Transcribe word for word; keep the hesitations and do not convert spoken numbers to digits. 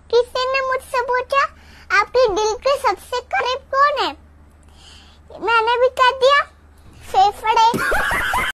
किसी ने मुझसे पूछा आपके दिल के सबसे